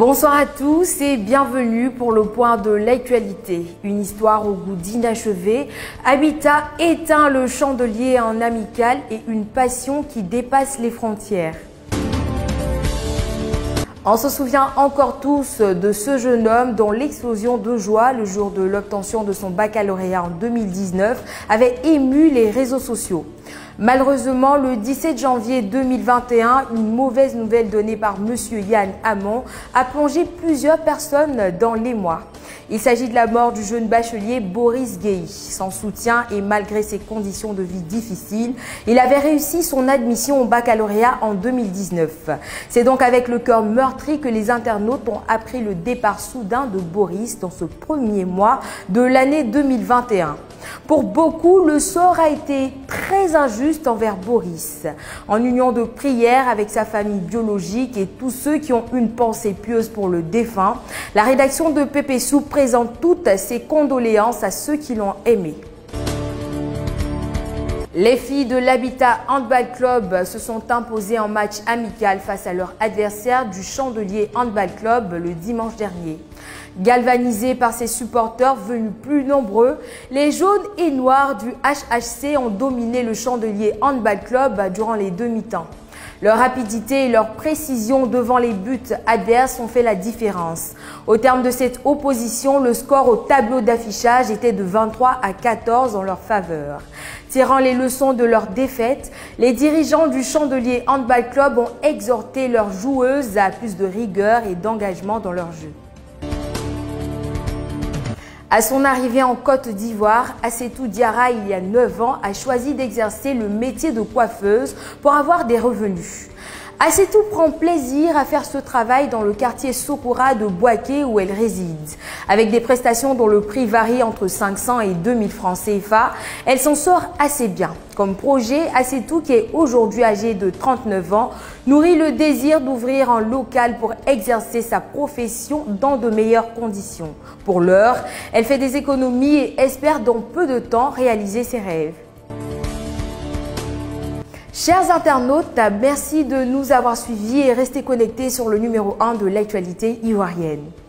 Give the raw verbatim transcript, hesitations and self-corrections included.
Bonsoir à tous et bienvenue pour le point de l'actualité. Une histoire au goût d'inachevé. Habitat éteint le chandelier en amical et une passion qui dépasse les frontières. On se souvient encore tous de ce jeune homme dont l'explosion de joie le jour de l'obtention de son baccalauréat en deux mille dix-neuf avait ému les réseaux sociaux. Malheureusement, le dix-sept janvier deux mille vingt et un, une mauvaise nouvelle donnée par Monsieur Yann Hamon a plongé plusieurs personnes dans l'émoi. Il s'agit de la mort du jeune bachelier Boris Guéhi. Sans soutien et malgré ses conditions de vie difficiles, il avait réussi son admission au baccalauréat en deux mille dix-neuf. C'est donc avec le cœur meurtri que les internautes ont appris le départ soudain de Boris dans ce premier mois de l'année deux mille vingt et un. Pour beaucoup, le sort a été très injuste envers Boris. En union de prière avec sa famille biologique et tous ceux qui ont une pensée pieuse pour le défunt, la rédaction de Pépé Soupe présente toutes ses condoléances à ceux qui l'ont aimé. Les filles de l'Habitat Handball Club se sont imposées en match amical face à leur adversaire du Chandelier Handball Club le dimanche dernier. Galvanisés par ses supporters venus plus nombreux, les jaunes et noirs du H H C ont dominé le Chandelier Handball Club durant les deux mi-temps. Leur rapidité et leur précision devant les buts adverses ont fait la différence. Au terme de cette opposition, le score au tableau d'affichage était de vingt-trois à quatorze en leur faveur. Tirant les leçons de leur défaite, les dirigeants du Chandelier Handball Club ont exhorté leurs joueuses à plus de rigueur et d'engagement dans leur jeu. À son arrivée en Côte d'Ivoire, Assetou Diarra, il y a neuf ans, a choisi d'exercer le métier de coiffeuse pour avoir des revenus. Assetou prend plaisir à faire ce travail dans le quartier Sokora de Bouaké où elle réside. Avec des prestations dont le prix varie entre cinq cents et deux mille francs C F A, elle s'en sort assez bien. Comme projet, Assetou, qui est aujourd'hui âgée de trente-neuf ans, nourrit le désir d'ouvrir un local pour exercer sa profession dans de meilleures conditions. Pour l'heure, elle fait des économies et espère dans peu de temps réaliser ses rêves. Chers internautes, merci de nous avoir suivis et restez connectés sur le numéro un de l'actualité ivoirienne.